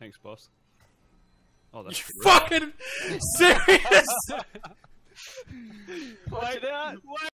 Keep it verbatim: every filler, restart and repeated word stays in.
Thanks, boss. Oh, that's You fucking serious? Why not? Why?